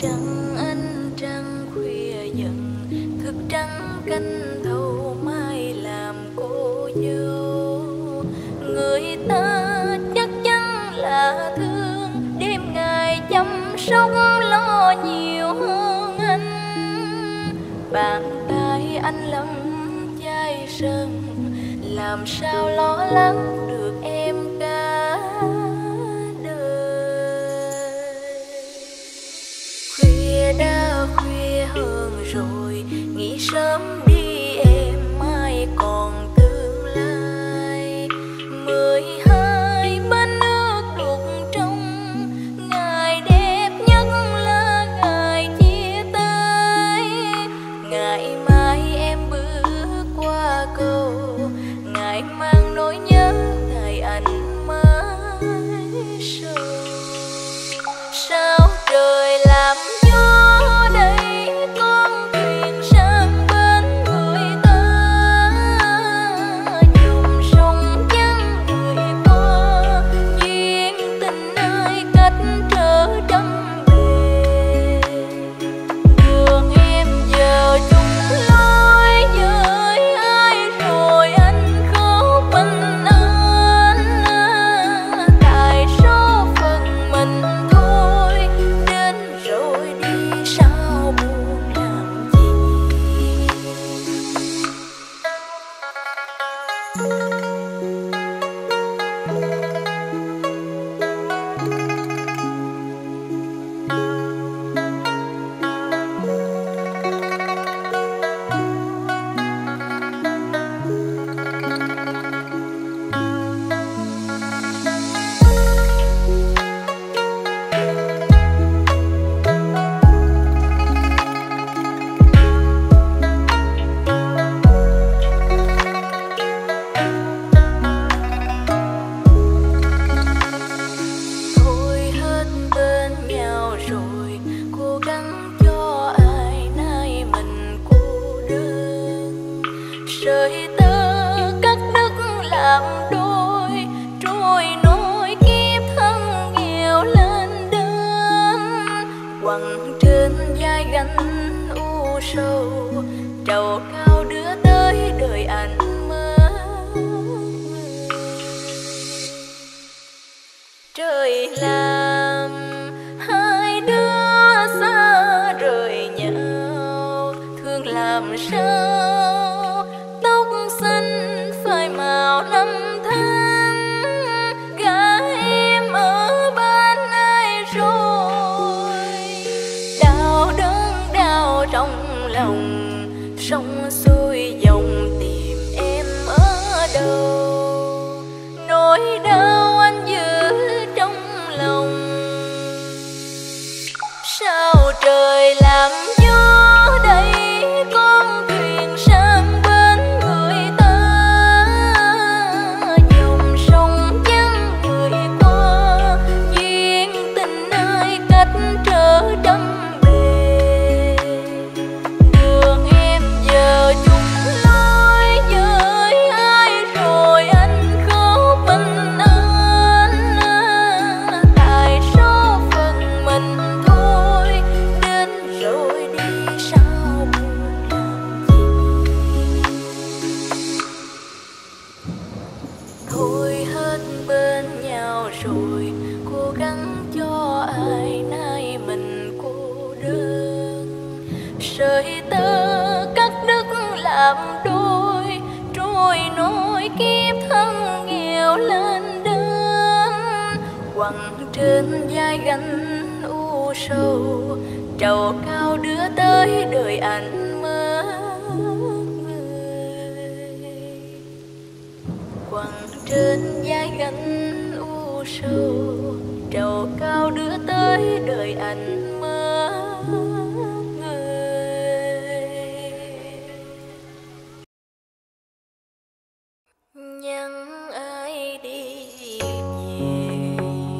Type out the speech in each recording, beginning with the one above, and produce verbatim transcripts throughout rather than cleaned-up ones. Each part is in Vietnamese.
trăng ánh trăng khuya dần, thức trắng canh thâu mai làm cô dâu. Người ta chắc chắn là thương, đêm ngày chăm sóc lo nhiều hơn anh. Bàn tay anh lắm chai sân, làm sao lo lắng được em cả đời. Khuya đã khuya hơn rồi, nghỉ sớm đi em, mai còn tương lai. Mười hai bên nước đục trong, ngày đẹp nhất là ngày chia tay. Ngày mai em bước qua cầu, ngày mang nỗi nhớ ngày anh mới sầu. Sao trời làm gió đây, con thuyền sang bên người ta. Dòng sông vắng người qua, duyên tình ai cách trở trăm bề. Đường em giờ chung lối với ai rồi, anh khóc mình anh. Tại số phận mình thôi, đến rồi đi sao buồn làm gì. Thôi hết bên nhau rồi, cố gắng cho ai nay mình cô đơn. Sợi tơ cắt đứt làm đôi, trôi nổi kiếp thân nghèo lên đơn. Quằn trên vai gánh u sầu, trầu cao đưa tới đời anh mơ. Trời làm hai đứa xa rời nhau, thương làm sao tóc xanh phai màu năm tháng. Gái em ở bên ai rồi, đau đớn đau trong lòng, sông xuôi dòng tìm em ở đâu. Nỗi đau anh giữ trong lòng, sao trời làm gió đây, con thuyền sang bên người ta. Dòng sông vắng người qua, duyên tình ai cách trở trăm bề. Đường em giờ chung lối với ai rồi, anh khóc mình anh. Tại số phận mình thôi, đến rồi đi sao buồn làm gì. Thôi hết bên nhau rồi, cố gắng cho ai nay mình cô đơn. Sợi tơ cắt đứt làm đôi, trôi nổi kiếp thân nghèo lên đơn. Quằn trên vai gánh u sầu, trầu cao đưa tới đời anh mơ người. Quằn trên vai gánh u sầu, trầu cao đưa tới đời anh mơ người. Nhắn ai đi về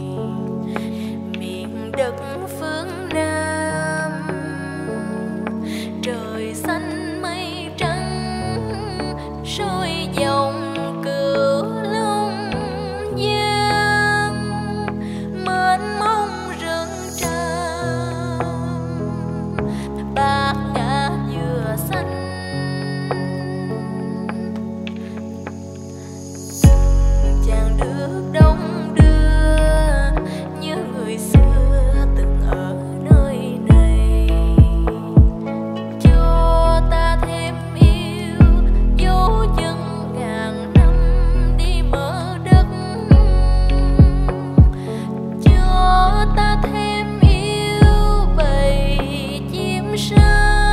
miền đất phương Nam, trời xanh mây trắng soi dòng cửu long giang. Mênh mông rừng tràm ta thêm yêu bầy chim sâu.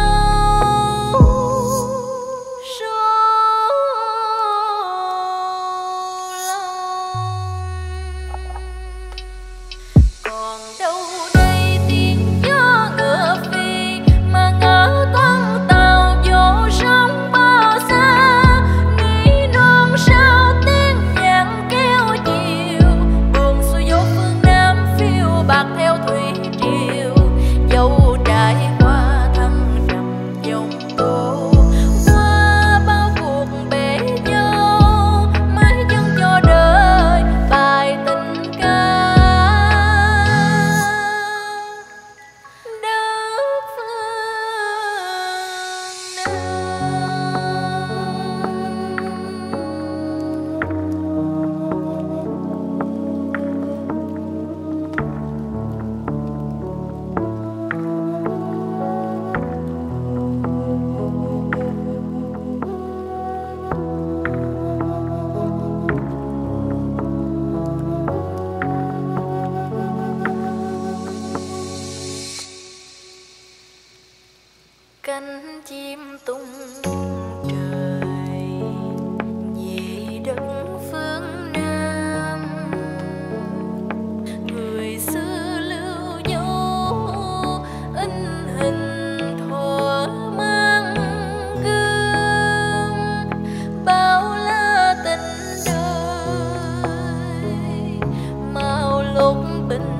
Còn đâu đây tiếng gió ngựa phi mà ngỡ con tàu vô sóng bao xa. Ní non sao tiếng nhạc kêu chiều, buồn xuôi vô phương Nam phiêu bạc theo thủy triều. Dẫu trải qua thăng trầm dòng tố, qua bao cuộc bể dâu, mãi dâng cho đời bài tình ca. Đất cánh chim tung trời về đất phương Nam. Người xưa lưu dấu in hình thuở mang gương, bao la tình đời màu lúc bình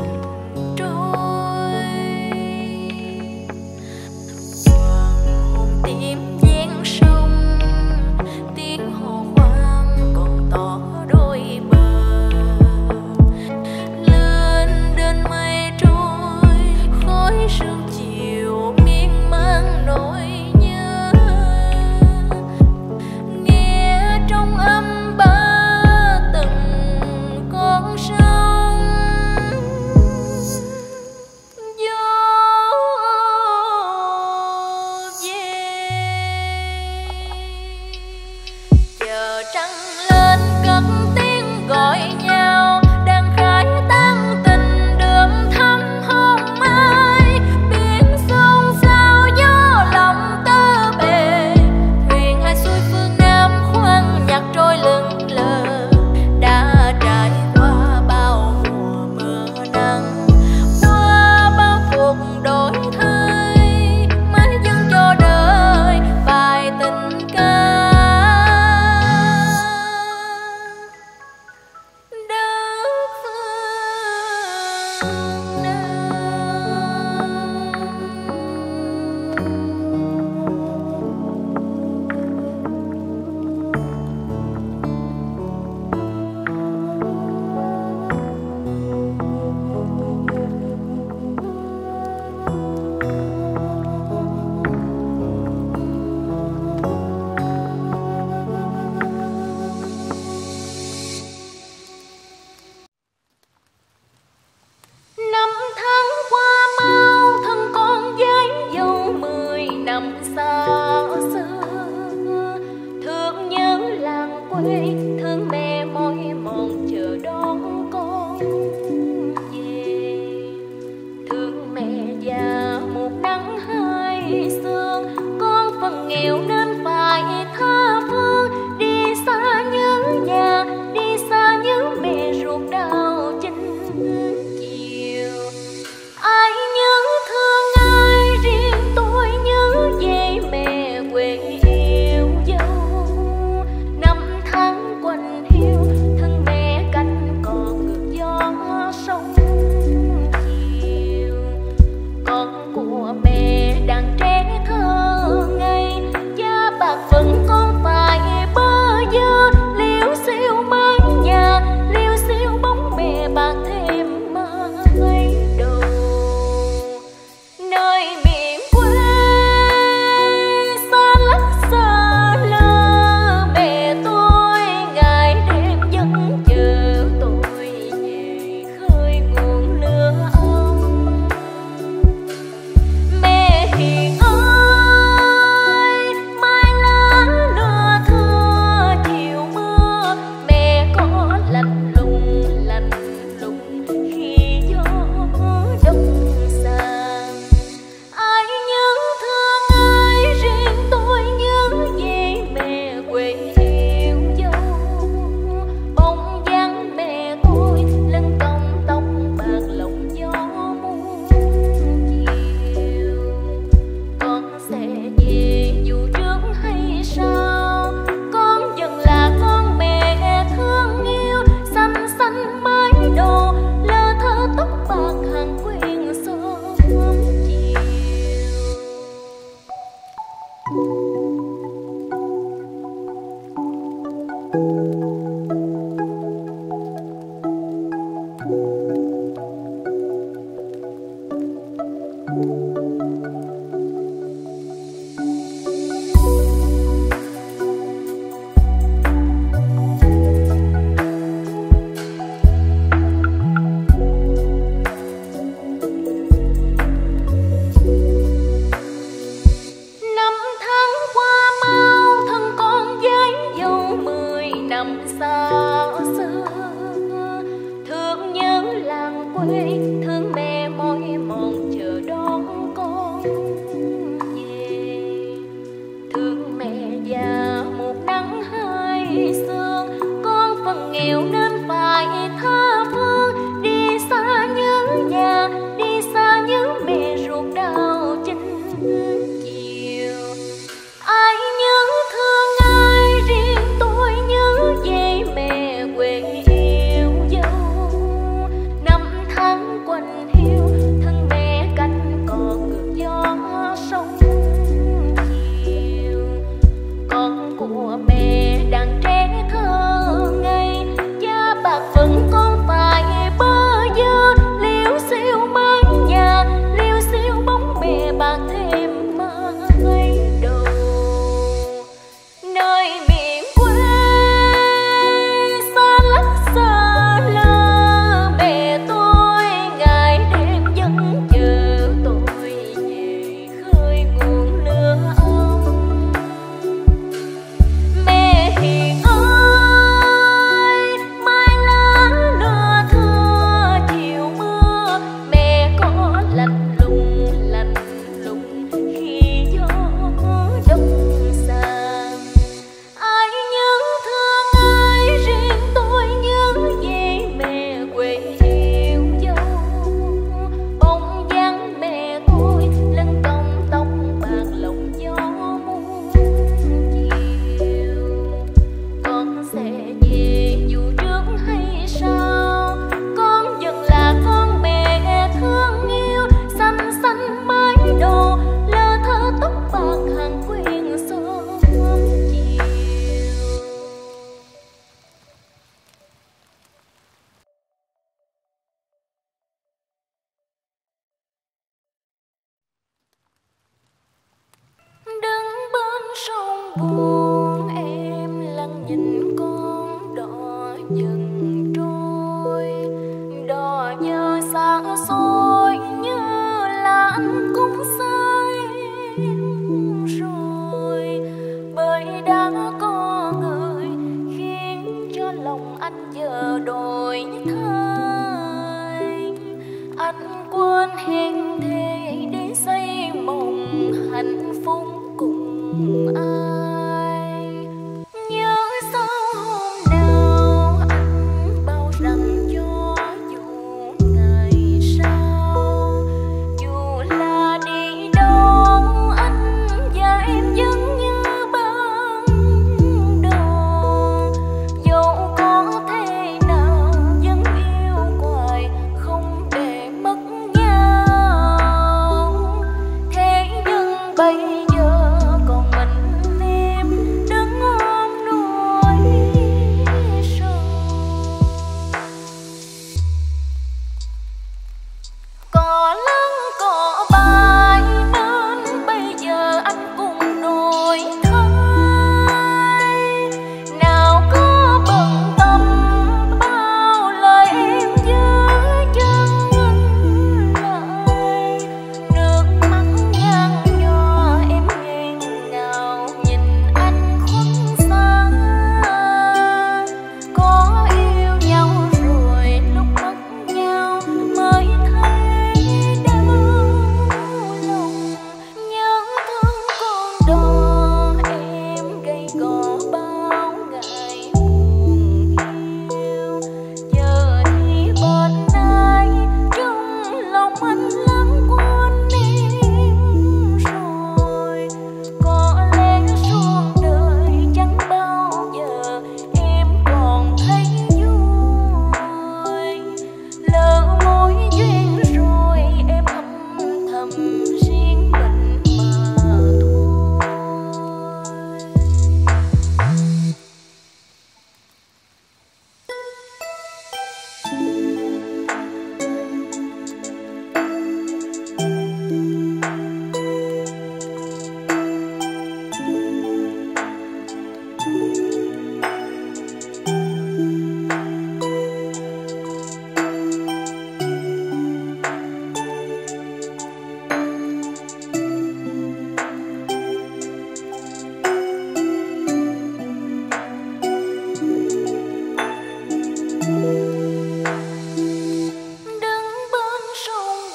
trôi. Hoàng hôn tím gian sông, tiếng hồ khoan còn tỏ đôi bờ. Lên đến mây trôi, khói sương chiều miên man nỗi nhớ. Nghe trong âm ba từng con sông, gió chờ trăng lên cất tiếng gọi nhau, đang khai tan tình đường thắm hôn mai. Biển xôn xao gió lòng tơ bề, thuyền hai xuôi phương Nam khoan nhạc trôi lững lờ. Đã trải qua bao mùa mưa nắng, qua bao cuộc đổi thay, mãi dâng cho đời bài tình ca. Đất phương Nam. buông em lặng nhìn con đò dần trôi, đò nhớ xa xôi như là anh cũng say rồi, bởi đã có người khiến cho lòng anh giờ đổi thay. Anh quên hẹn thề để xây mộng hạnh phúc cùng ai. Nhớ sao hôm nào anh bao rằng cho dù ngày sau, dù là đi đâu anh và em vẫn như ban đầu. Dẫu có thế nào vẫn yêu hoài không để mất nhau.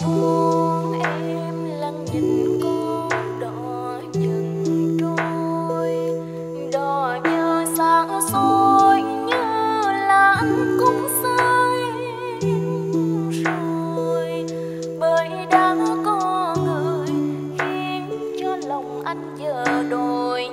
xuống em lặng nhìn con đò dần trôi, đò như sáng soi như là anh cũng say rồi, bởi đã có người khiến cho lòng anh giờ đổi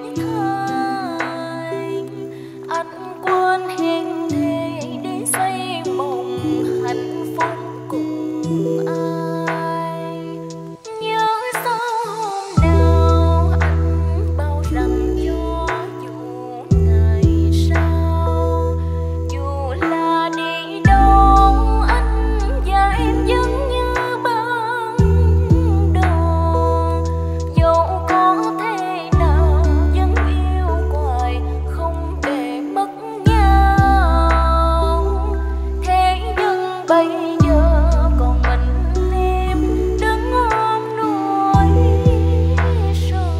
thay. Anh quên hẹn thề để xây mộng hạnh phúc cùng ai. Nhớ sao hôm nào anh bao rằng cho dù ngày sau, dù là đi đâu anh và em vẫn như ban đầu. Dẫu có thể nào vẫn yêu hoài không để mất nhau. Thế nhưng bây giờ còn mình em đứng ôm nỗi sầu.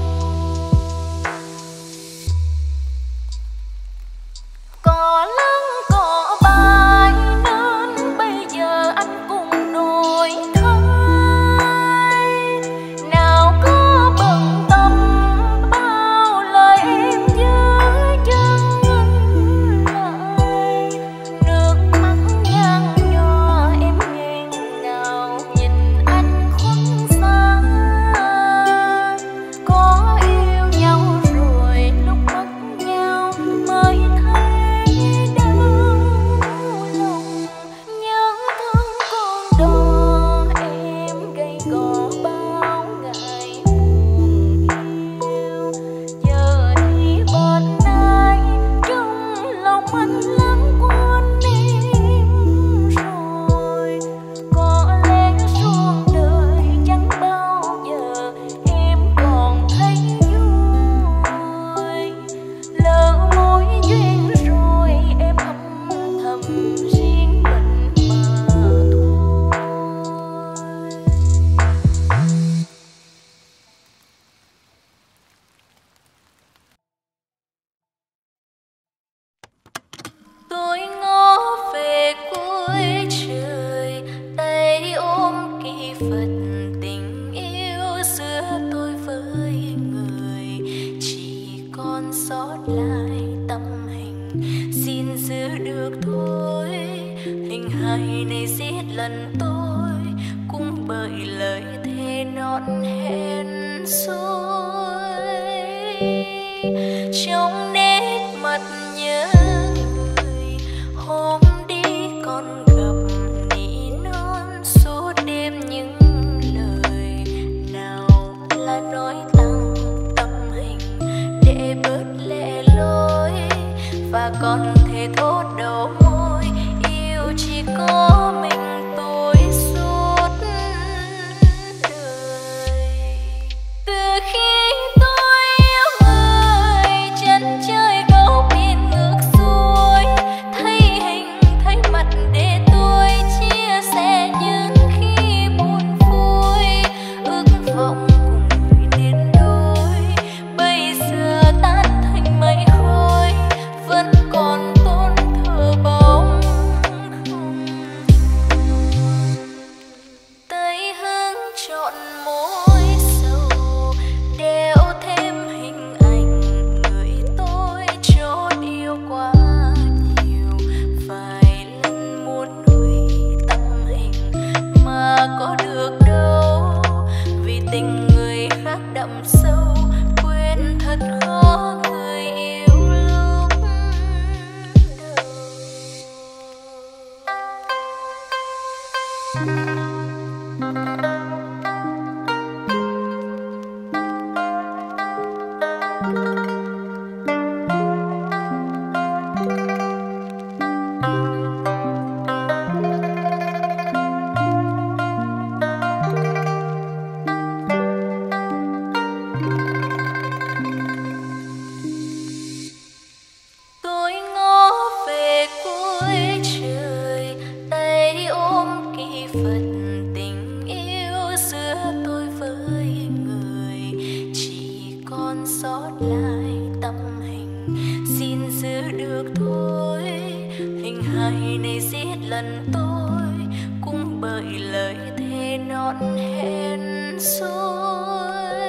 Có lắng có bài nên bây giờ anh cùng đổi thay. Nào có bận tâm bao lời em dưới chân anh lại. Nước mắt nhăn nhòa em nghẹn ngào nhìn anh khuất xa. Có yêu nhau rồi lúc mất nhau mới thấy đau lòng. Nhớ thương con đò em gầy gò bao ngày buồn yêu. Giờ thì bên ai trong lòng anh lãng quên em rồi. Có lẽ suốt đời chẳng bao giờ em còn thấy vui. Lỡ mối duyên rồi em âm thầm riêng mình mà thôi. Tôi ngó về cuối trời, tay ôm kỳ vật tình yêu giữa tôi với người. Chỉ còn sót lại tâm hình, xin giữ được thôi. Hình hài này giết lần tôi cũng bởi lời thề non hẹn dối. Trong nét mặt nhớ người hôm đi còn gặp nỉ non suốt đêm những lời nào là nói tăng tâm hình để bớt lệ lối. Và còn thể thốt đầu môi yêu chỉ có mình tôi suốt đời. Từ khi tôi yêu người chân trời gấu biển trọn hẹn xuôi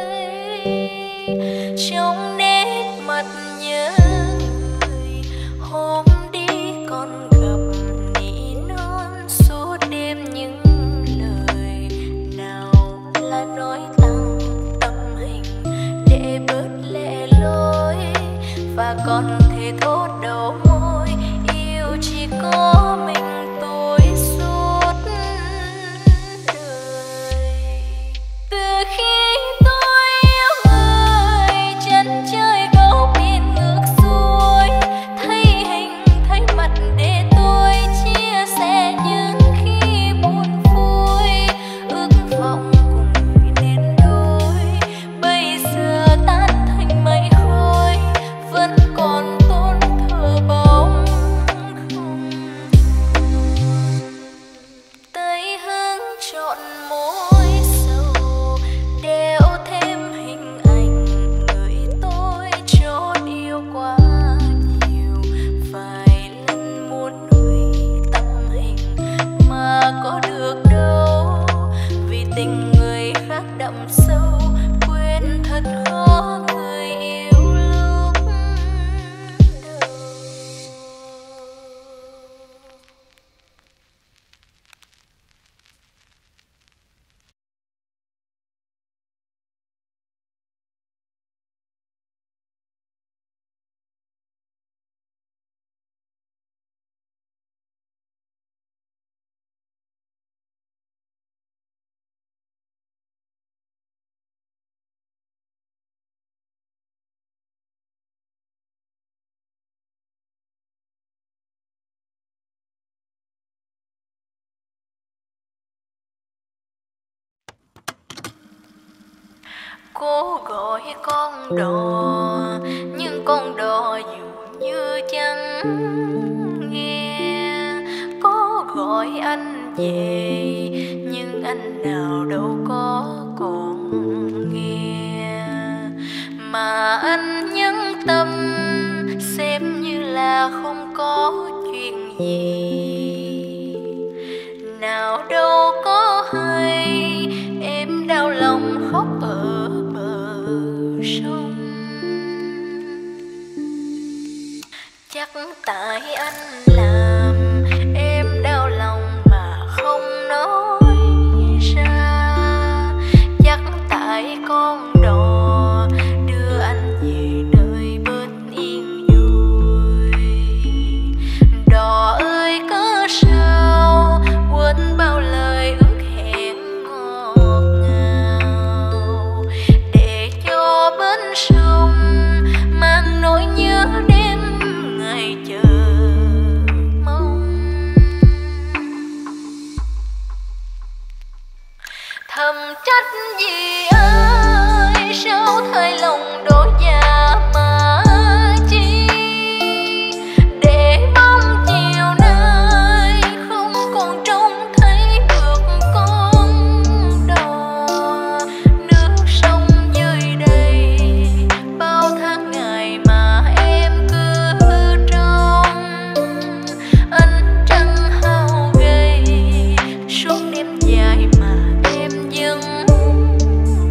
trong nét mặt nhớ người hôm đi còn gặp nỉ non suốt đêm những lời nào là nói tăng tâm hình để bớt lệ lối và còn thể thốt đầu môi yêu chỉ có mình tôi suốt đời. Từ khi tôi yêu người chân trời gấu biển ngược xuôi thấy hình thấy mặt để tôi chia sẻ những khi buồn vui ước vọng cùng người nên đôi bây giờ tan thành mây khói vẫn còn tôn thờ bóng không tay hương trọn môi sầu đeo thêm hình ảnh người tôi chót yêu quá nhiều vài lần muốn hủy tâm hình mà có được đâu vì tình người khác đậm sâu quên thật khó người yêu lúc đầu. Cố gọi con đò nhưng con đò dường như chẳng nghe. Có gọi anh về nhưng anh nào đâu có còn nghe. Mà anh nhẫn tâm xem như là không có chuyện gì. Nào đâu có hay em đau lòng khóc ở bờ sông. Chắc tại anh làm em đau lòng mà không nói ra. Chắc tại con đò đưa anh về nơi bên yên vui. Đò ơi cớ sao quên bao lời ước hẹn ngọt ngào, để cho bến sông mang nỗi nhớ đêm ngày chờ mong. Thầm trách gì ơi sao thay lòng đổi dạ mà chi, để bóng chiều nay không còn trông thấy được con đò. Nước sông dưới đây bao tháng ngày mà em cứ trông. Ánh trăng hao gầy suốt đêm dài mà em vẫn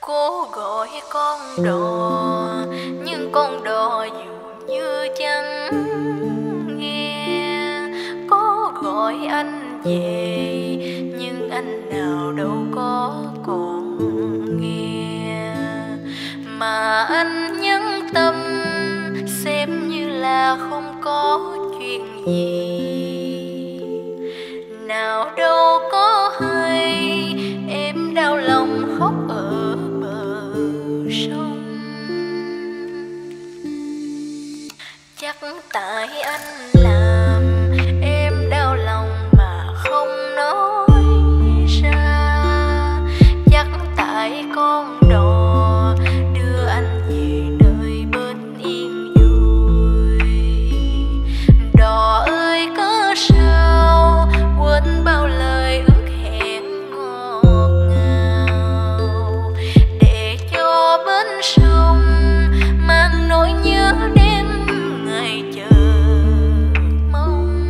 Cố gọi con đò nhưng con đò dường như chẳng nghe. Có gọi anh về nhưng anh nào đâu có còn nghe. Mà anh nhẫn tâm xem như là không có chuyện gì. Nào đâu có hay em đau lòng khóc ở bờ sông. Chắc tại anh làm em đau lòng mà không nói ra. Chắc tại con đò đưa anh về nơi bên yên vui. Đò ơi có sao quên bao lời ước hẹn ngọt ngào, để cho bến sông mang nỗi nhớ đêm ngày chờ mong.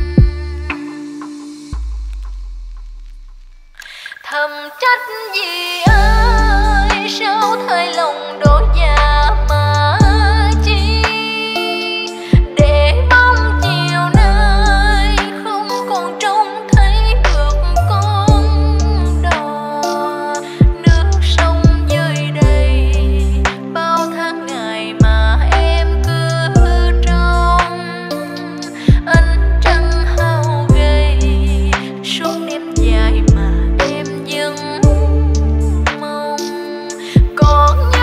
Thầm trách vì ai sao thay lòng đổi dạ mà chi, để mong chiều nay không còn trông thấy được con đò. Nước sông dưới đây bao tháng ngày mà em cứ trông. Ánh trăng hao gầy suốt đêm dài mà em vẫn mong. Còn nhớ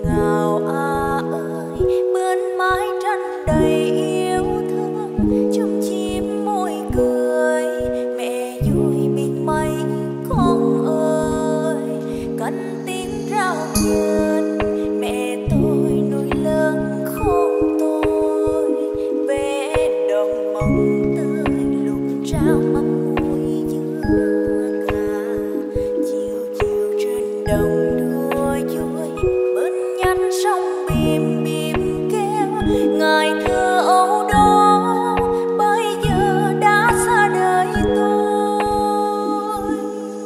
ngào à ơi, bên mái tranh đầy yêu thương, chum chim môi cười, mẹ vui biết mấy con ơi, cánh tiếng rao nhện, mẹ tôi nuôi lớn khôn tôi, vẽ đồng mộng tươi lục trao mắm muối dưa gà, chiều chiều trên đồng đua vui, bên nhánh sông bìm bìm kêu, ngày thơ ấu đó bây giờ đã xa đời tôi,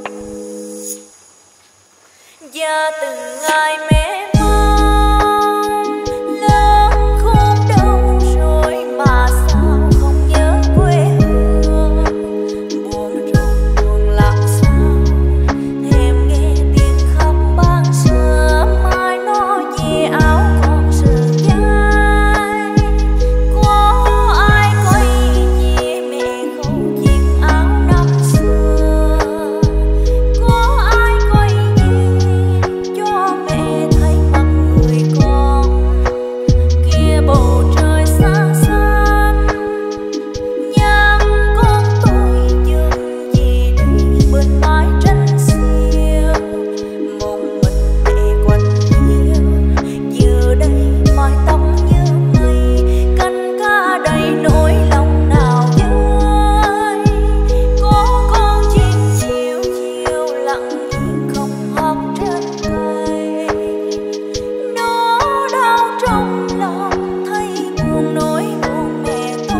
và từng ngày mẹ mong lớn khôn đâu rồi mà sao không nhớ quê hương, buồn rầu buồn làm sao thèm nghe tiếng khóc ban sớm mai nó về áo con sườn dài, có ai coi gì mẹ không chiếc áo năm xưa, có ai coi gì cho mẹ thấy mặt người con kia bầu trời xa xăm, nhang con tôi dừng gì đi bên mái tranh xiêu, một mình mẹ quạnh hiu, giờ đây mái tóc như mây, cánh ca đầy nỗi lòng nào dơi, có con chim chiều chiều lặng yên không hót trên cây, nó đau trong lòng thấy buồn nỗi buồn mẹ tôi.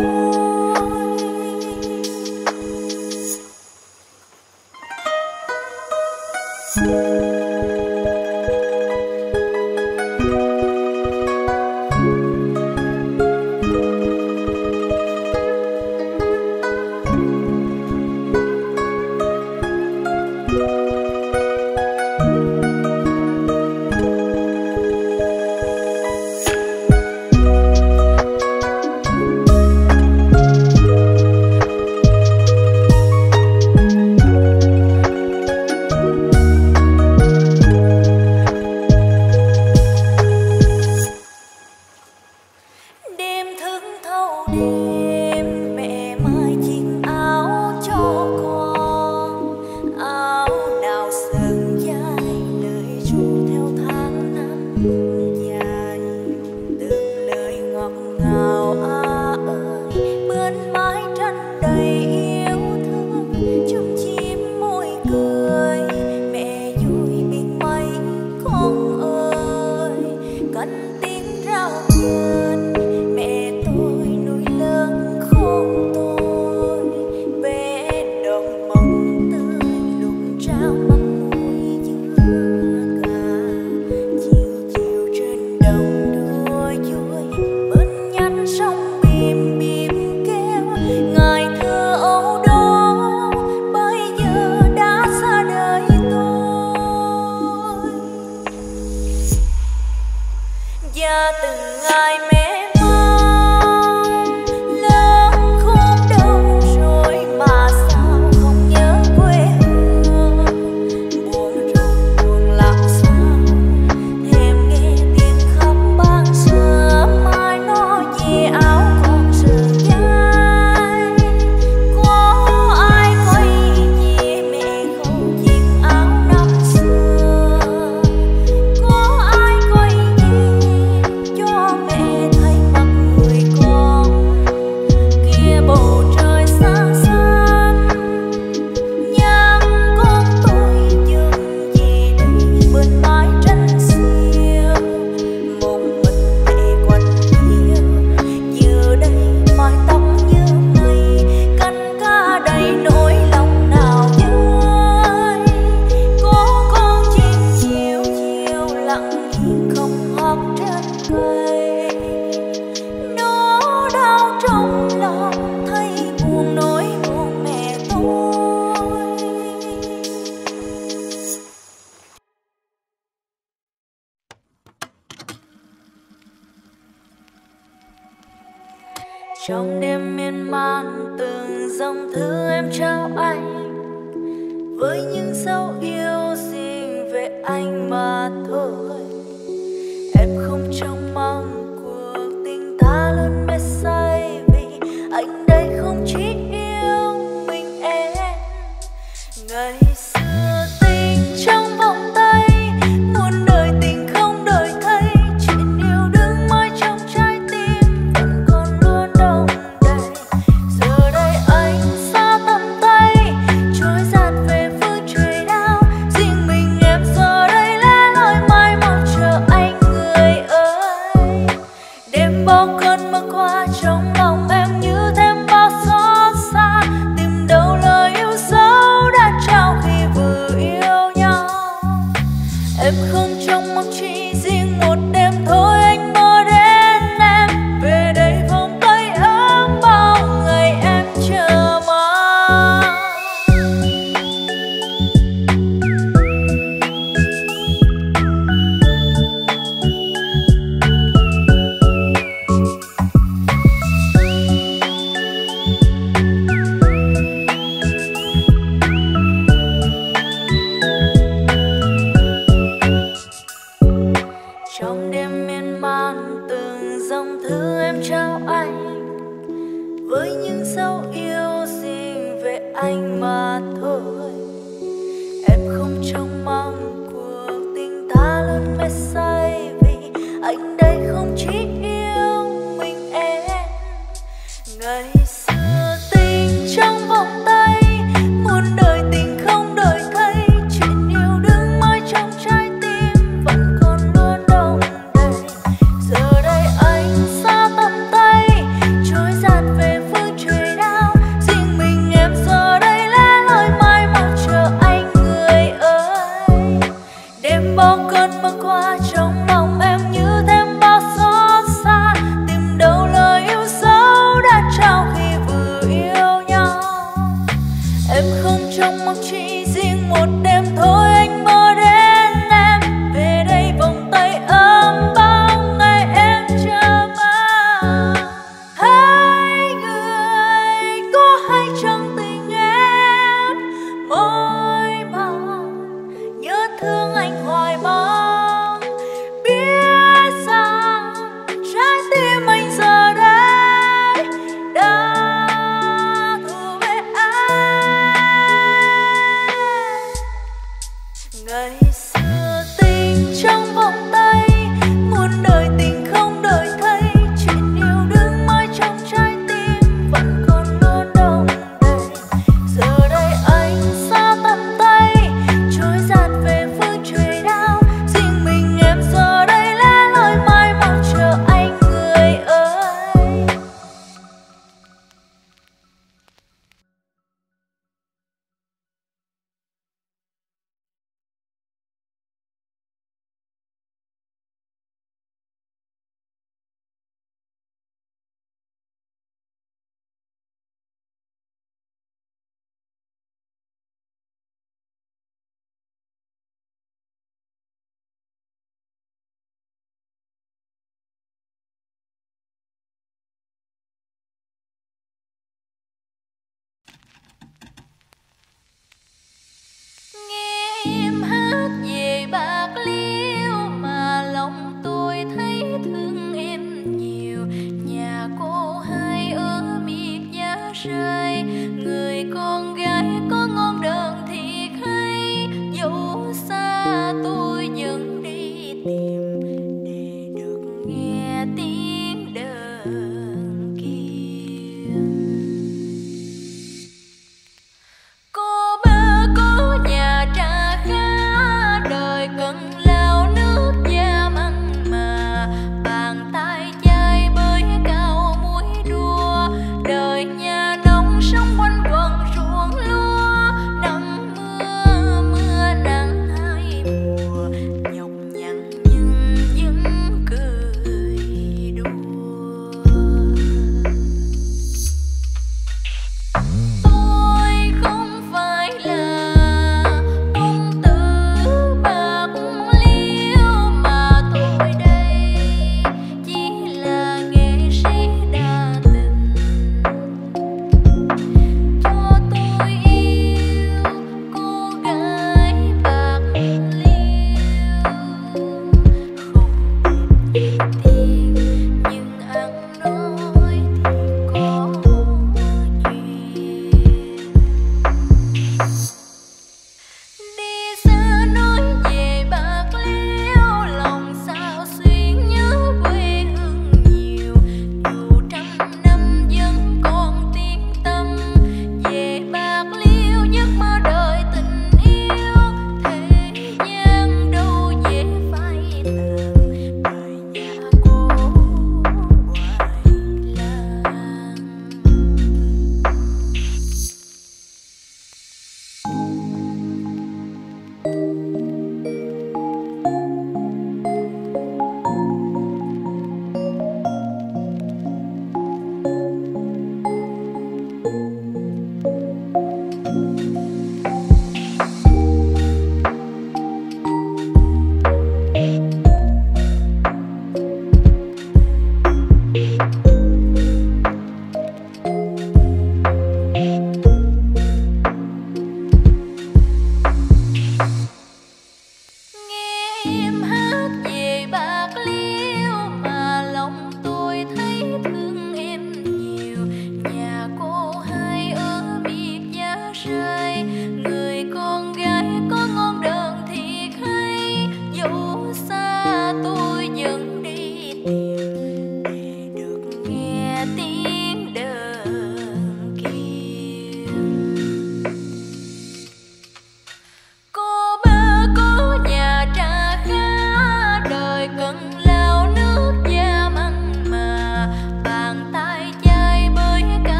Đêm thức thâu đêm mẹ mai chiếc áo cho con, áo nào sờn dài lời ru theo tháng năm dài, từng lời ngọt ngào à ơi, bên mái tranh đầy yêu thương, chum chim môi cười, mẹ vui biết mấy con ơi, cánh tiếng rao nhện, mẹ tôi nuôi lớn khôn tôi, vẽ đồng mộng tươi lục trao mắm muối dưa gà, chiều chiều trên đồng đua vui, bên nhánh sông bìm bìm kêu, ngày thơ ấu đó bây giờ đã xa đời tôi, và từng ngày mẹ mong lớn khôn đâu rồi mà sao không nhớ quê hương, buồn rầu buồn làm sao thèm nghe tiếng khóc ban sớm mai nó về áo con sườn dài, có ai coi gì mẹ không chiếc áo năm xưa, có ai coi gì cho mẹ thấy mặt người con kia bầu trời xa xăm, nhang con tôi dừng gì đi bên mái tranh xiêu, một mình mẹ quạnh hiu, giờ đây mái tóc như mây, cánh ca đầy nỗi lòng nào dơi, có con chim chiều chiều lặng yên không hót trên cây, nó đau trong lòng thấy buồn nỗi buồn mẹ tôi. Trong đêm miên man từng dòng thư em trao anh, với những dấu yêu riêng về anh mà thôi, Em không trông mong cuộc tình ta luôn mê say, vì anh đây không chỉ yêu mình em. Ngày xưa tình trong vòng tay, muôn đời tình không đổi thay, chuyện yêu đương mãi trong trái tim vẫn còn luôn đong đầy. Giờ đây anh xa tầm tay, trôi dạt về phương trời đao, riêng mình em giờ đây lẻ loi mãi mong chờ anh người ơi. Đêm bao cơn mưa qua trong lòng em như thêm bao xót xa, tìm đâu lời yêu dấu đã trao khi vừa yêu nhau. Em không trông mong chỉ riêng một đêm thôi, anh mơ đến em về đây vòng tay ấm bao ngày em chờ mong. Trong đêm miên man từng dòng thư em trao anh, với những dấu yêu riêng về anh mà thôi. Em không trông mong cuộc tình ta luôn mê say, vì anh đây không chỉ yêu mình em. Ngày xưa tình trong vòng tay, muôn đời tình không đổi thay, chuyện yêu đương mãi trong trái tim vẫn còn luôn đong đầy. Giờ đây anh xa tầm tay, trôi dạt về phương trời đao, riêng mình em giờ đây lẻ loi mãi mong chờ anh người ơi. Đêm bao cơn mưa qua trong lòng em như thêm bao xót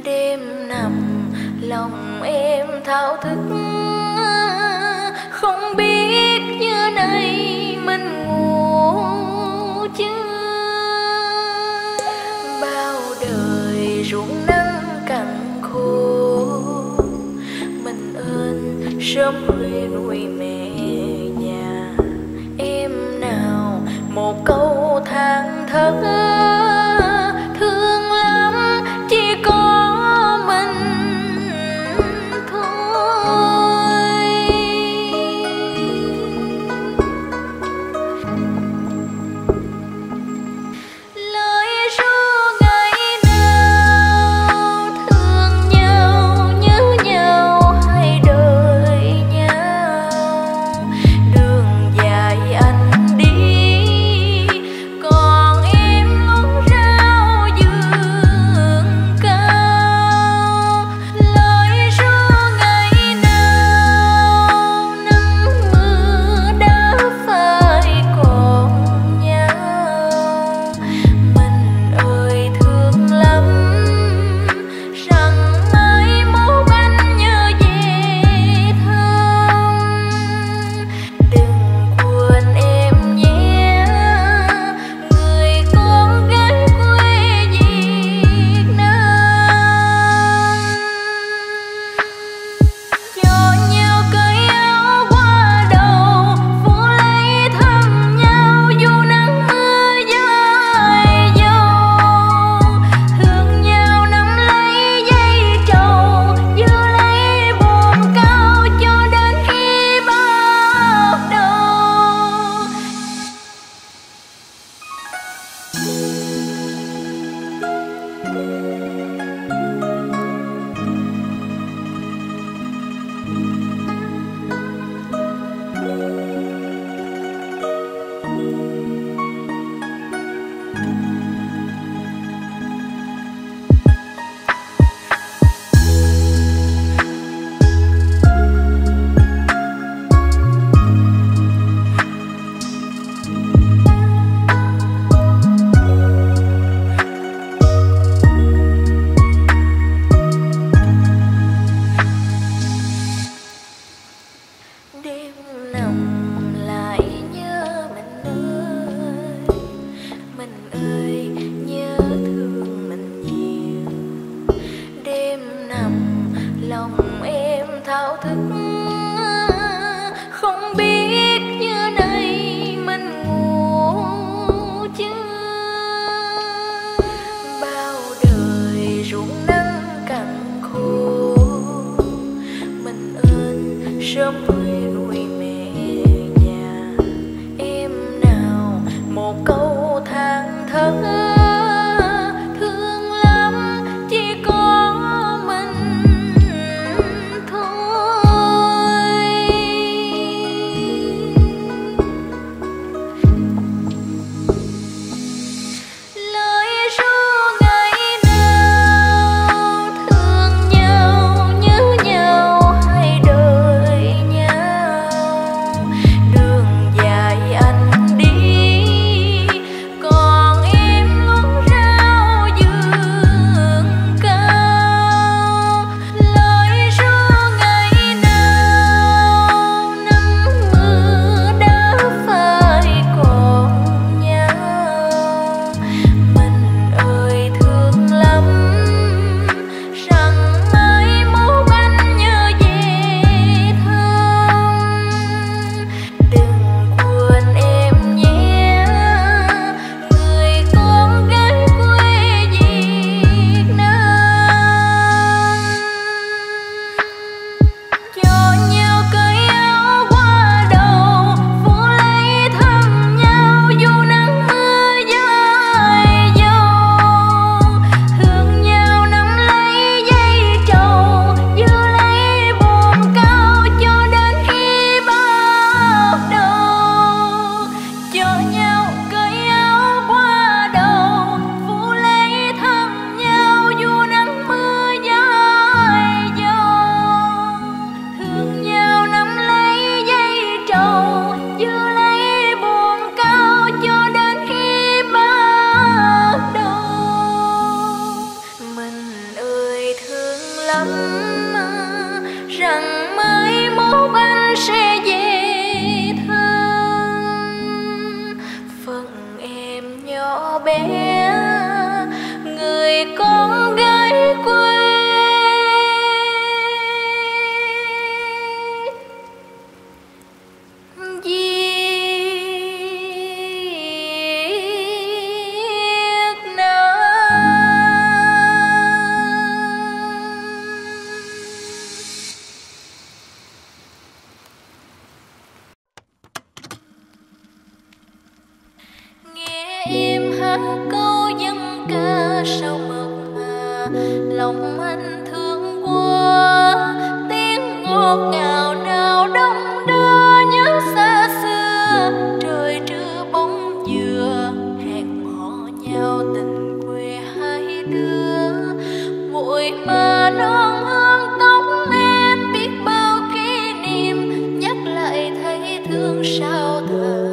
đêm nằm lòng em thao thức, không biết như này mình ngủ chưa. Bao đời ruộng nắng cằn khô, mình ơn sớm khuya nuôi mẹ già. Em nào một câu than thở thương lắm, chỉ có mình thôi. Lời ru ngày nào thương nhau nhớ nhau hay đợi nhau, đường dài anh đi còn em ngóng rau vườn cao. Lời ru ngày nào nắng mưa đã phai còn nhau, mình ơi thương lắm rằng mai mốt anh nhớ về thăm. Đừng quên em nhé, người con gái quê Việt Nam. Cho nhau cởi áo qua đầu, phủ lấy thăm nhau dù nắng mưa dài dầu. Thương nhau nắm lấy dây trầu, giữ lấy buồn cao cho đến khi bắt đầu. Đêm nằm lại nhớ mình ơi, mình ơi nhớ thương mình nhiều. Đêm nằm lòng em thao thức, không biết như này mình ngủ chưa. Bao đời ruộng nắng cằn khô, mình ơn sớm khuya nuôi mẹ già. Em nào một câu than thở thương lắm, chỉ có mình thôi. Lời ru ngày nào thương nhau nhớ nhau hay đợi nhau, người thương lắm rằng mai mốt anh sẽ về thăm phần em nhỏ bé, người con gái quê. Em hát câu dân ca sao mượt mà, lòng anh thương quá. Tiếng ngọt ngào nào đông đưa nhớ xa xưa. Trời trưa bóng dừa hẹn hò nhau tình quê hai đứa. Vội mà non hương tóc em biết bao kỷ niệm, nhắc lại thấy thương sao thở.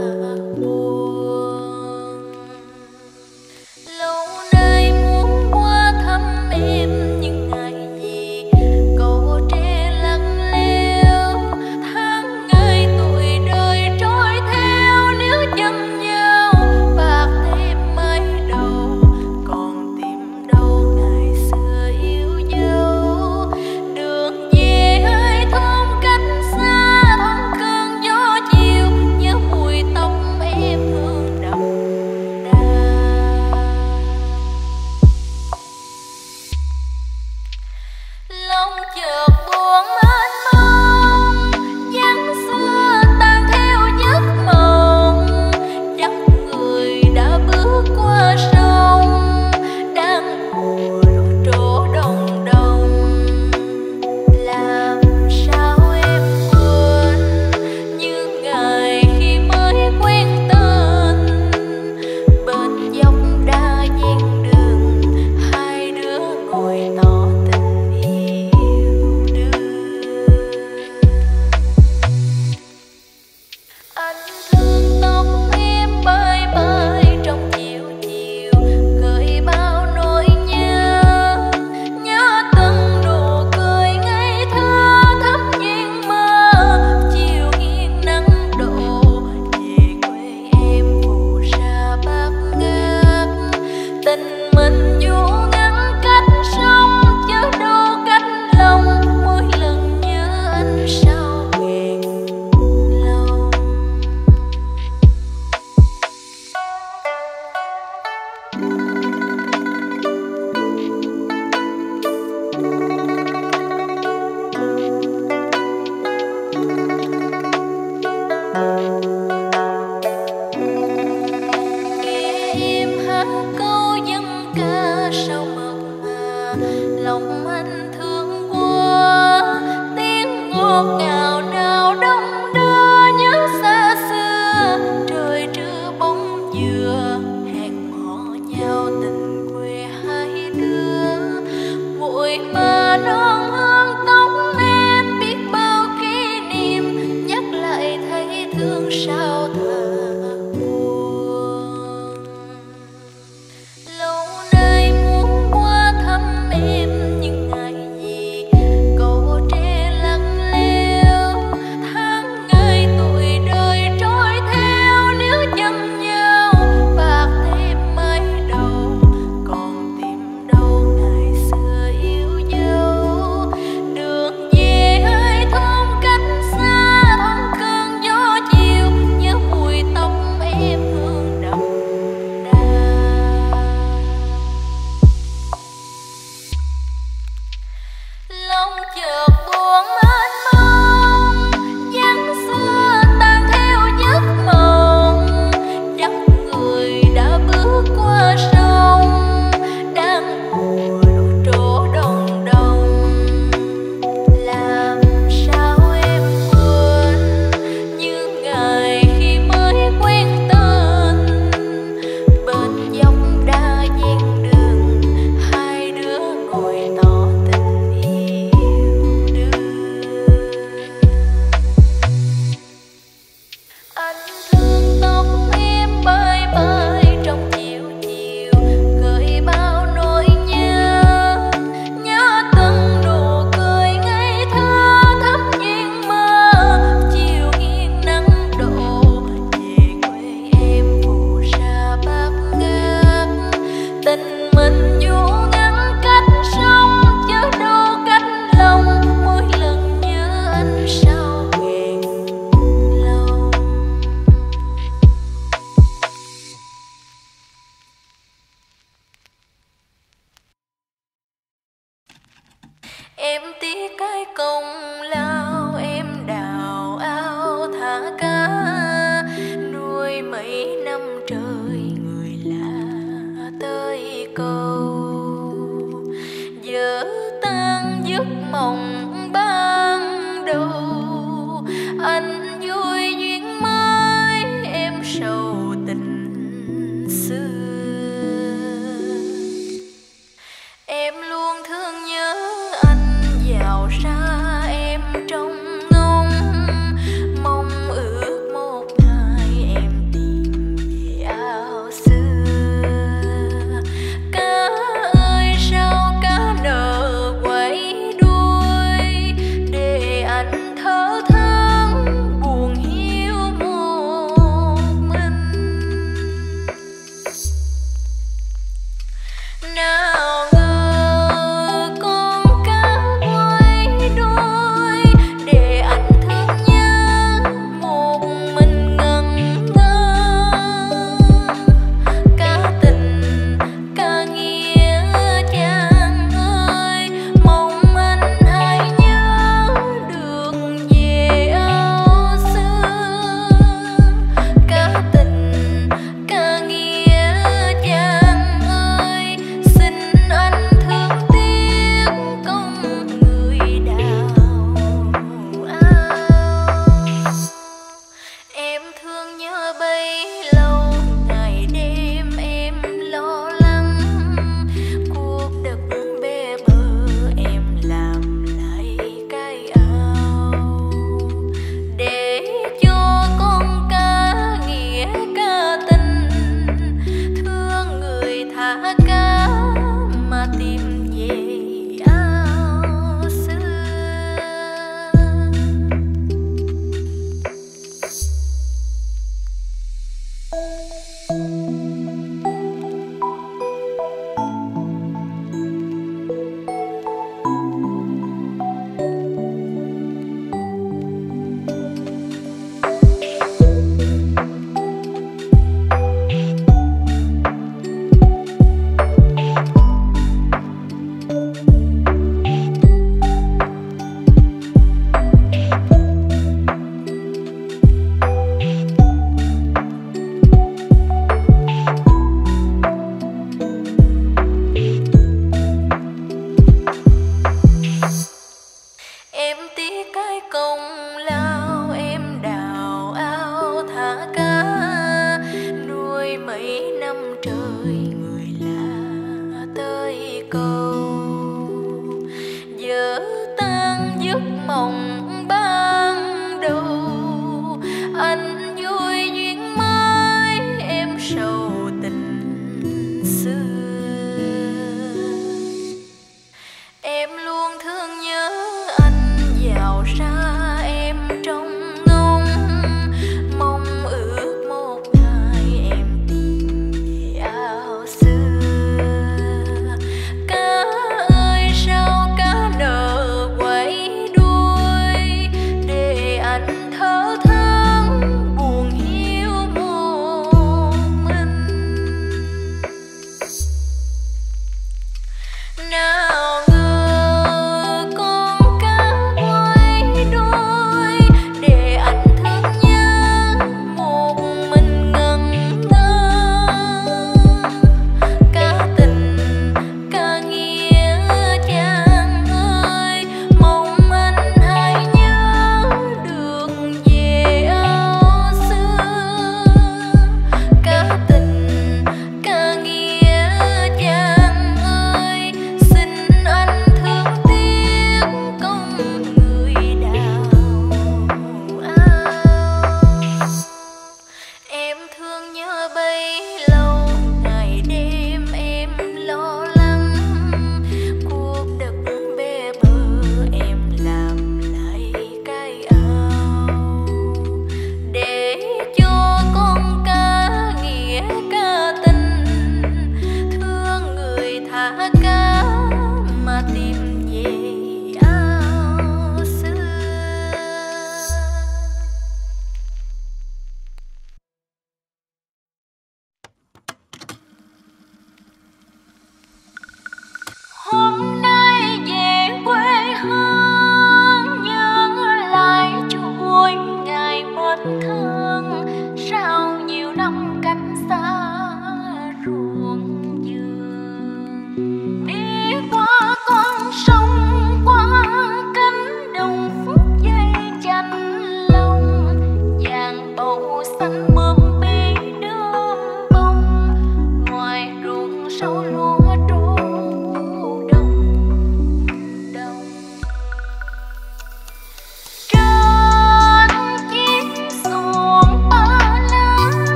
Lòng anh thương quá, tiếng ngọt ngào nào đông đưa nhớ xa xưa. Trời trưa bóng dừa hẹn hò nhau tình quê hai đứa. Vội mà non hương tóc em biết bao kỷ niệm, nhắc lại thấy thương sao thở. Em những ngày gì cầu tre lặng lẽo, Em tiếc cái công lao em đào ao thả cá nuôi mấy năm trời người lạ tới cầu, giờ tan giấc mộng ban đầu. Anh vui duyên mới em sầu tình xưa. Em luôn thương nhớ anh giàu xa em trong ngóng, mong ước một ngày em tìm về ao xưa. Cá ơi sao cá nở quay đuôi,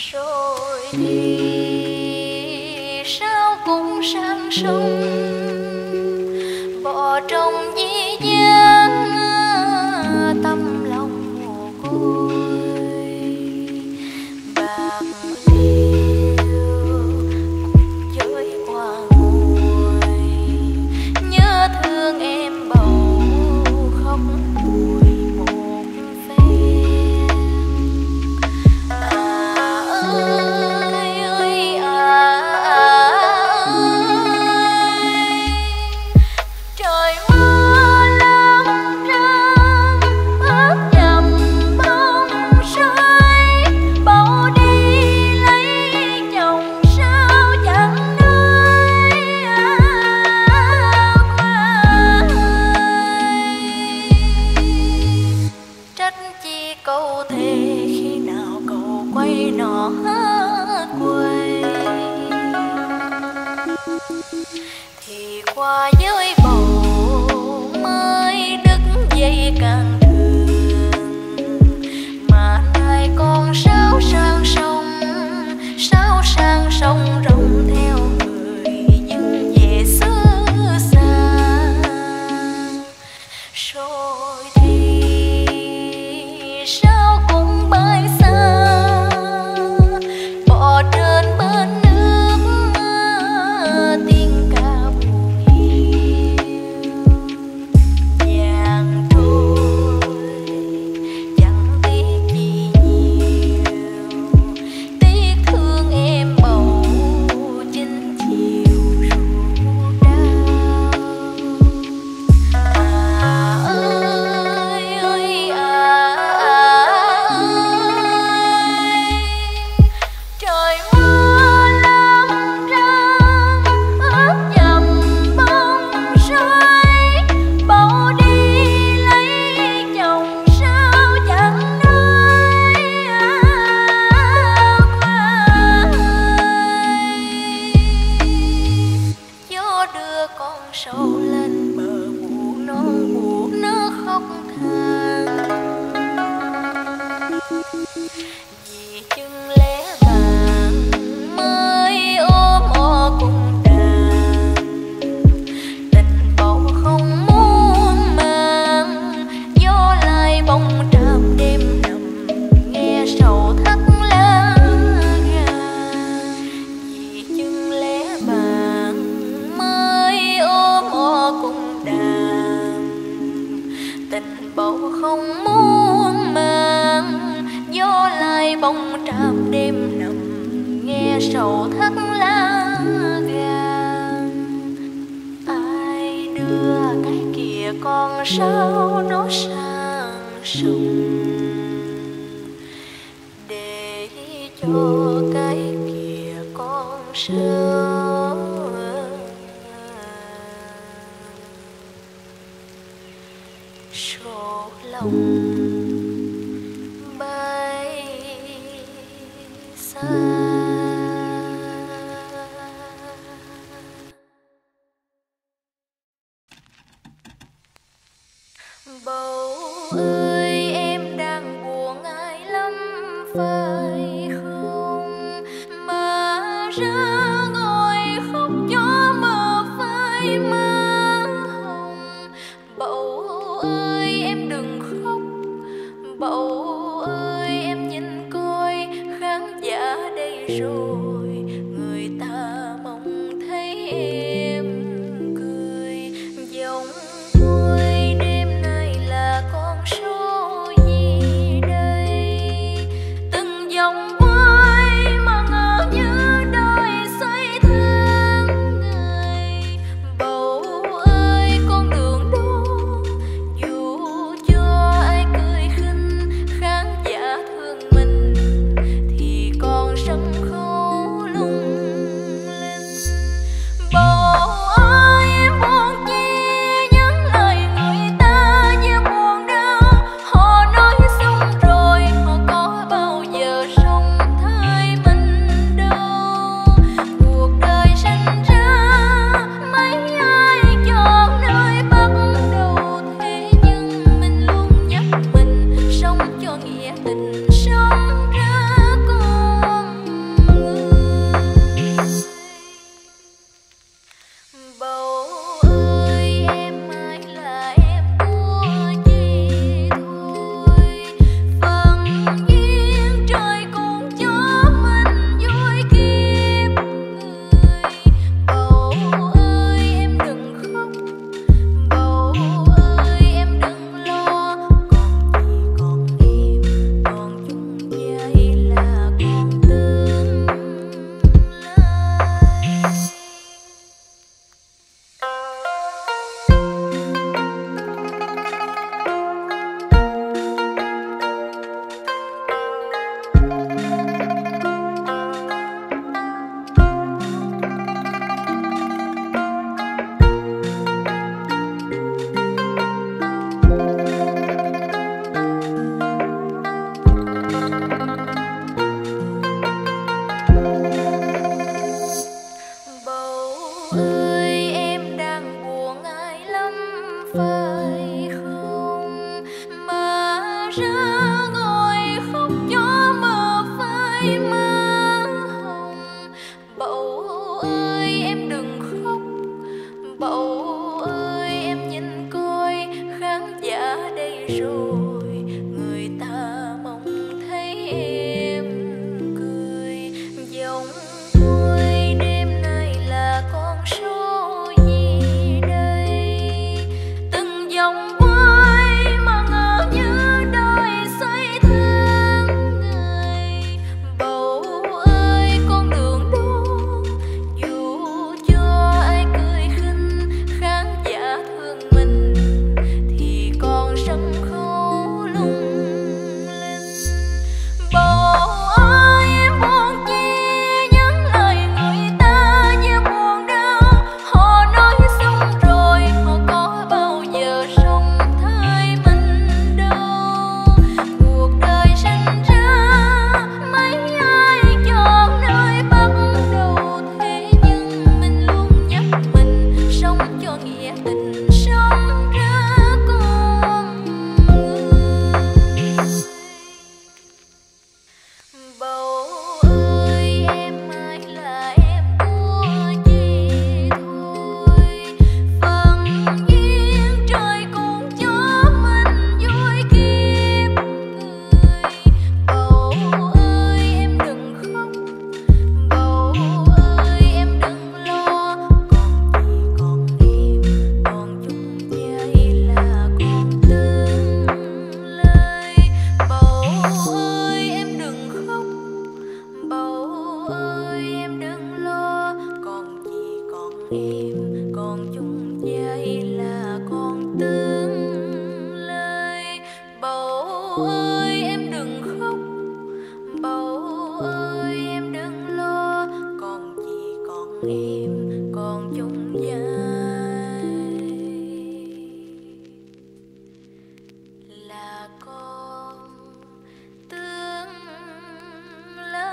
rồi thì sao cũng sang sông bỏ trong dĩ dáng tâm lòng mồ côi bạc liêu cùng với qua ngồi nhớ thương em bầu khóc bùi một phen à ơi ơi à, ơi trời mưa lắm răng ướt đẫm bóng rơi bầu đi lấy chồng sao chẳng nói qua trách chi câu thề khi nào cậu quay nọ quay thì qua với bầu mới đứt dây càng thường mà nay con sao sang sông sao sang sông rong theo người dân về xứ xa rồi thì sao cũng bay xa bỏ trên bên nước tiếng ca buồn hiu vàng trôi chẳng tiếc gì nhiều tiếc thương em bầu chính chiều ruột đau à ơi ơi à, ơi trời mưa lắm răng ướt đẫm bóng rơi bầu đi lấy chồng sao chẳng nói qua gió đưa con sâu lên bờ buồn non buồn nó khóc than vì chừng lẽ vàng mới ôm o cùng đàn tình bầu không muốn mang gió lại bóng tràm đêm nằm nghe sầu thắt lá gan vì chừng lẽ vàng mới ôm o cùng đàn tình bầu không muốn mang gió lại bóng tràm đêm nằm nghe sầu thắt lá gan ai đưa cái kia con sao nó sang sông để cho cái kia con sao số lòng bay xa bầu ơi em đang buồn ai lắm phải không mà ra ngồi khóc cho mờ phai má hồng bầu ơi em đừng khóc bầu ơi em nhìn coi khán giả đây rồi người ta mong thấy em cười giọng tôi đêm nay là con số gì đây từng dòng quay mà ngỡ như đôi xoay thương người bầu ơi con đường đó dù cho ai cười khinh khán giả thương mình thì con sân khấu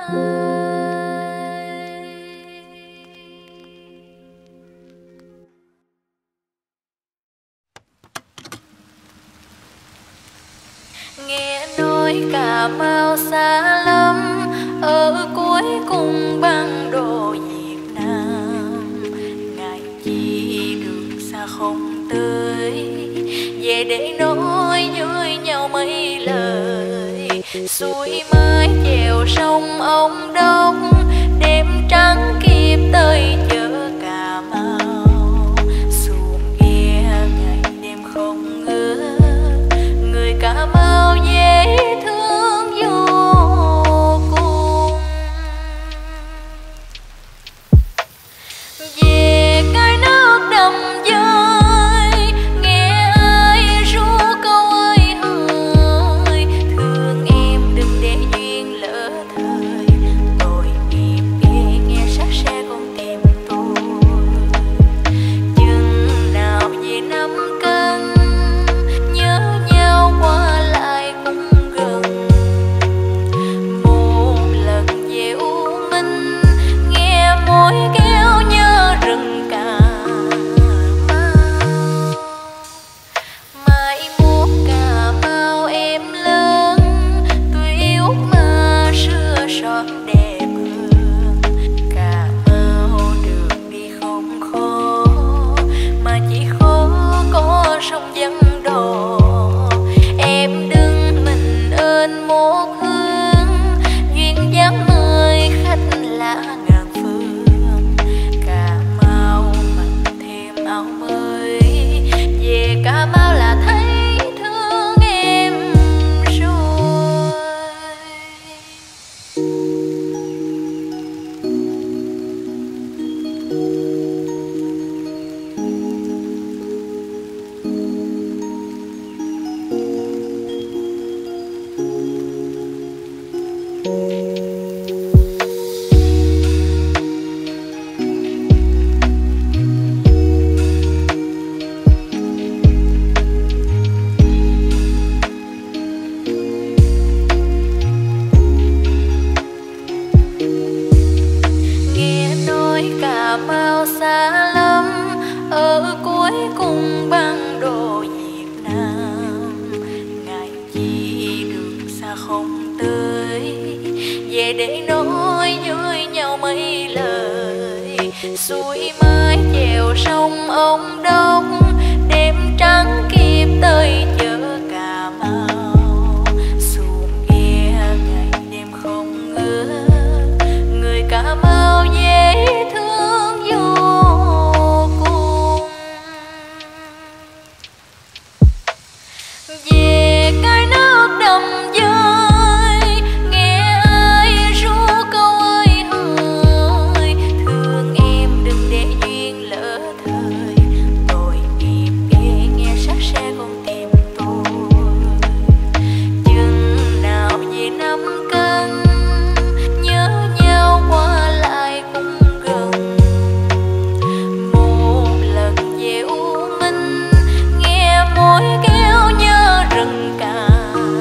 Nghe nói Cà Mau xa lắm, ở cuối cùng băng đồ Việt Nam. Ngài chi đường xa không tới, về để nói với nhau mấy lời. Xuôi mái chèo sông ông Đốc, đêm trắng kịp tới chợ Cà Mau. Xuồng ghe ngày đêm không ngớt, người Cà Mau dễ thương vô cùng. Về cái nước đầm dơi, nghe ai ru câu ơi hỡi, thương em đừng để duyên lỡ thời. Tội nghiệp ghê nghe sát xe con tim tôi. Chừng nào về năm cân, nhớ nhau qua lại cũng gần. Một lần về U Minh, nghe mối kêu nhớ rừng Cà Mau. Mai mốt Cà Mau em lớn, tôi yêu mà xưa son đẹp hơn. Cà Mau đường đi không khó, mà chỉ khó có sông vắng đò. Em đứng mình ơn một hướng, duyên dáng mời khách lạ ngàn phương. Cà Mau mặc thêm áo mới, về Cà Mau là thấy thương em rồi. Nghe nói Cà Mau xa lắm, ở cuối cùng băng đồ Việt Nam. Ngài chi đường xa không tới, về để nói với nhau mấy lời. Xuôi mái chèo sông ông Đốc, đêm trắng kịp tới chợ Cà Mau. Xuồng ghe ngày đêm không ngớt, người Cà Mau dễ thương vô cùng. Về cái nước đầm dơi, nghe ai ru câu ơi hỡi, thương em đừng để duyên lỡ thời. Tội nghiệp ghê nghe sát xe con tim tôi. Chừng nào về năm cân, nhớ nhau qua lại cũng gần. Một lần về U Minh, nghe mối kêu nhớ rừng Cà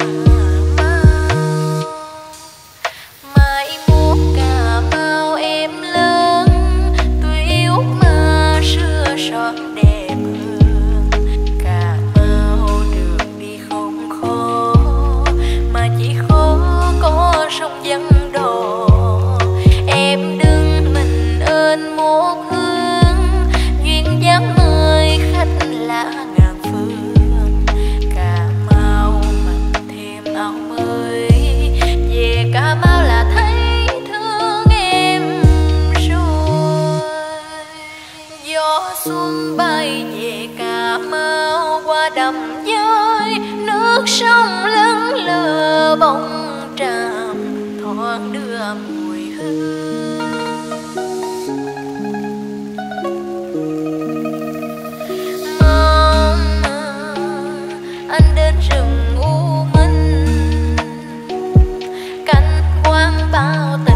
Mau. Mai mốt Cà Mau em lớn, tôi yêu mà xưa son đẹp hơn. Cà Mau đường đi không khó, mà chỉ khó có sông vắng đò. Em đứng mình ơn một hướng, duyên dáng mời khách lạ ngàn phương. Cà Mau mặc thêm áo mới, về Cà Mau là thấy thương em rồi. Gió xuân bay về Cà Mau qua đầm dơi, nước sông lững lờ bóng tràm, thoáng đưa mùi hương. Mong anh đến rừng U Minh, cánh quang bao